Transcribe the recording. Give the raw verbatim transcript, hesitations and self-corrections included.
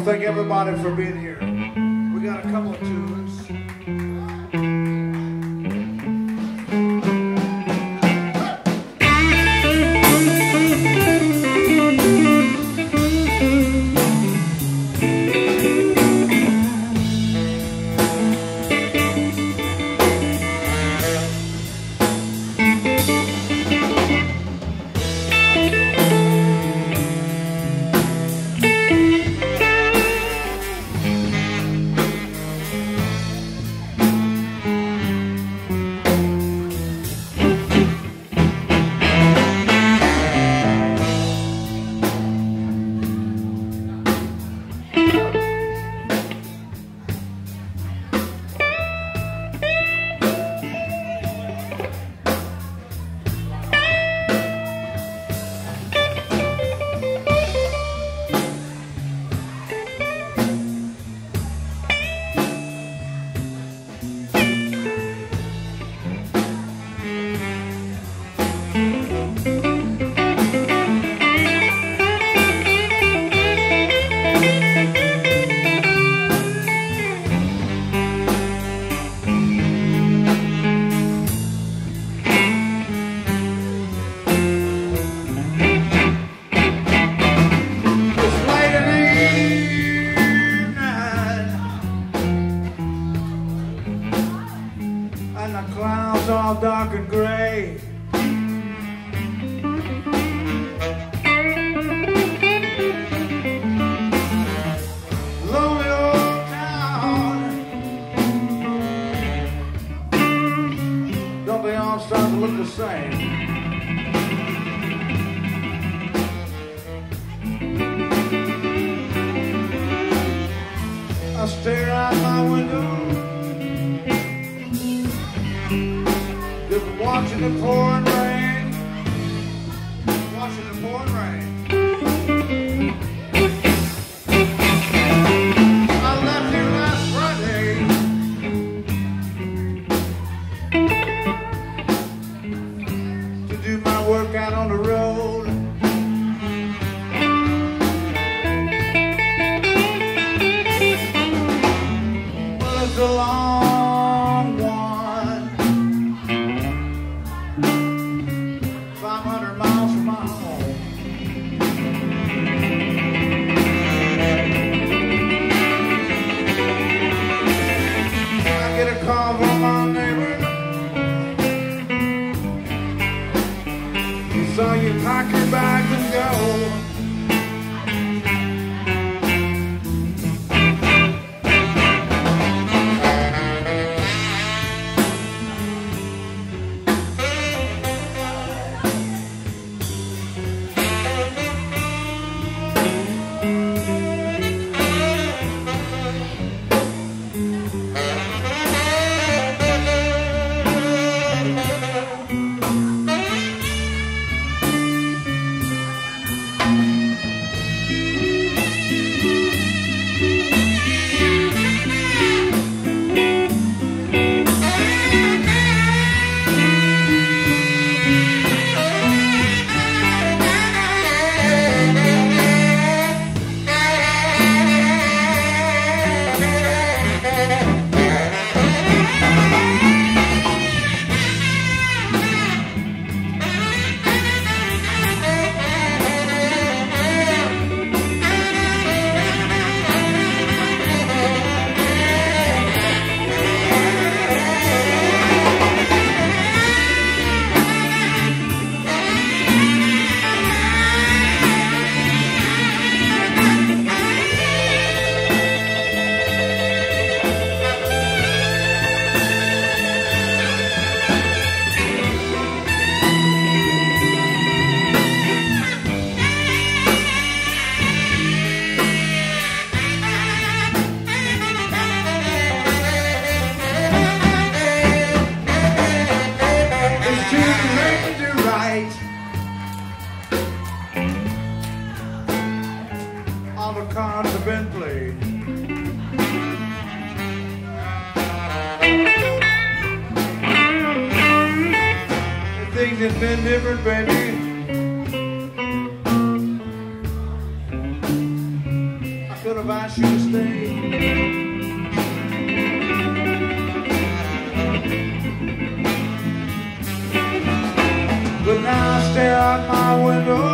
thank everybody for being here. We got a couple of tunes. All dark and gray. Lonely old town. Don't they all start to look the same? I stare out my window, watching the pouring rain, watching the pouring rain. I left here last Friday to do my work out on the road. Well, it's a long one. five hundred miles from my home. I get a call from my neighbor. He saw you pack your bags and go. All the cards have been played. If things had been different, baby, I could have have asked you to stay. But now I stare out my window